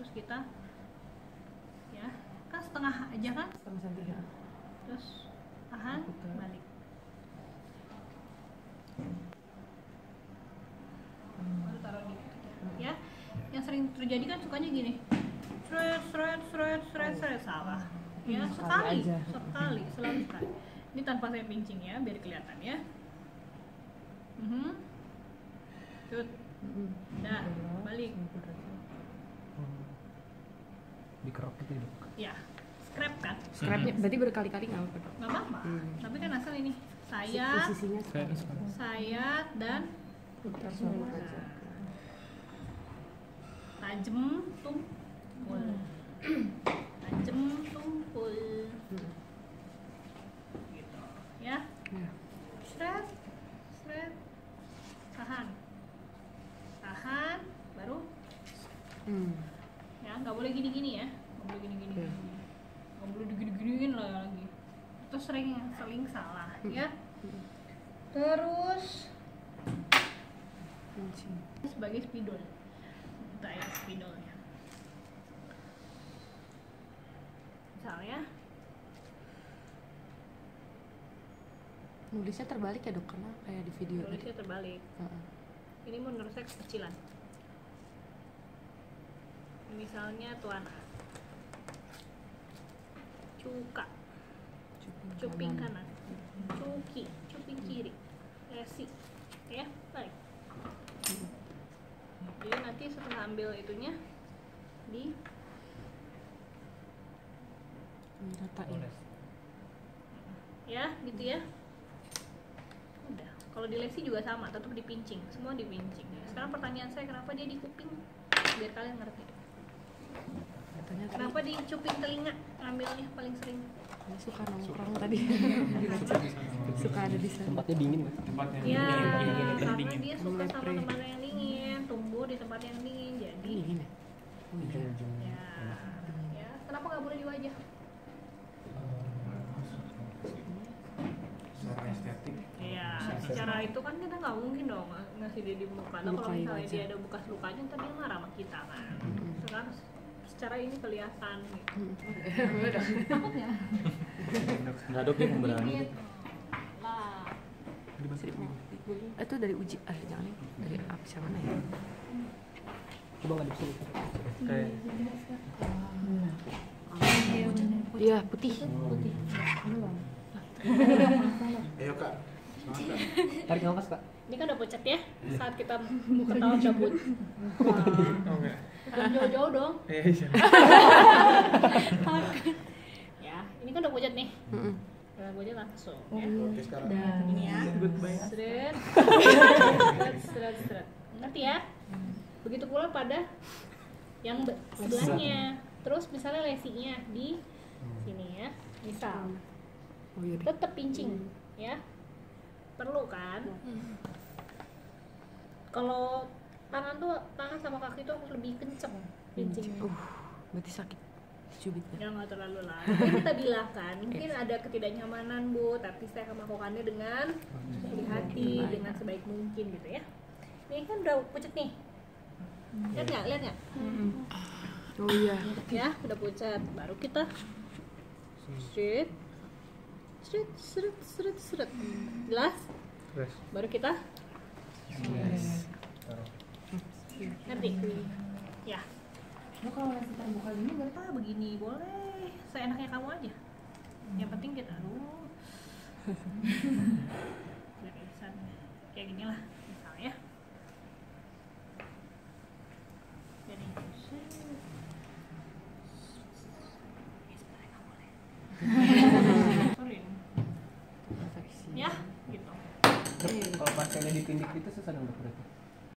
terus kita ya kan setengah aja kan, setengah senti ya. terus tahan, balik. Baru taruh di ya. Yang sering terjadi kan sukanya gini, seret, salah ya. Sekali selalu sekali. Ini tanpa saya pincing ya, biar kelihatan ya. Cut. Nah, balik. Dikerok gitu Ya, scrap kan? Scrapnya berarti berkali-kali nggak apa-apa. Nggak apa-apa. Tapi kan asal ini sayat, Sisinya sayat dan putar semua aja. tajem, tumpul. Tajem, tumpul. Gitu. Ya. Seret, seret. Tahan, baru. Ya, nggak boleh gini-gini ya. Nggak boleh gini-gini. Nggak boleh digini-giniin lah lagi. Itu sering salah ya. Terus sebagai spidol, kita ya spidolnya. Misalnya nulisnya terbalik ya dok, karena kayak di video nulisnya terbalik. Ini menurut saya kekecilan. Misalnya tuan A, cuka, cuping kanan, cuki, cuping kiri, resi, ya balik. Jadi nanti setelah ambil itunya di ratain. Ya gitu ya. Udah. Kalau di lesi juga sama, tetap dipincing, semua dipincing. Sekarang pertanyaan saya, kenapa dia di kuping? Biar kalian ngerti. Kenapa di cuping telinga ngambilnya paling sering? Dia suka nongkrong tadi. Suka ada di sana. Tempatnya dingin kan? Ya, karena dia suka sama tempat yang dingin, tumbuh di tempat yang dingin. Jadi ya, kenapa nggak boleh di wajah? Secara estetik. Iya, secara itu kan kita nggak mungkin dong ngasih dia di muka. Nah, kalau misalnya dia ada bekas lukanya, ntar dia marah sama kita kan. Sekarang secara ini kelihatan gitu. Takutnya? Nggak dok, dia pemberani. Lah. Itu dari uji, jangan nih, dari apa siapa ya? Coba nggak di sini. Kayak Iya putih. Ayo kak. tarik nafas kak. Ini kan udah pucat ya, saat kita mau ketawa cabut. Jangan jauh-jauh dong. Ya, ini kan udah pucat nih. Udah pucat langsung ya. Oke sekarang. Ini ya. Seret. Seret. Ngerti ya? Begitu pula pada yang sebelahnya. Terus misalnya lesinya di sini ya. Misal. Tetap pincing ya. Perlu kan? Kalau tangan sama kaki tuh harus lebih kenceng pincingnya. Berarti sakit cubitnya. Ya nggak terlalu lah. Mungkin kita bilang kan, mungkin ada ketidaknyamanan Bu, tapi saya akan melakukannya dengan hati-hati, dengan sebaik mungkin gitu ya. Ini kan udah pucat nih. Lihat nggak? Oh iya. Ya, udah pucat. Baru kita seret. Jelas? Baru kita ngerti? Ya. Nah, kalau lesi terbuka gini nggak apa begini boleh, seenaknya kamu aja. Yang penting kita kayak gini lah misalnya. Jadi ya gitu. Kalau pasiennya ditindik itu susah dong dok berarti?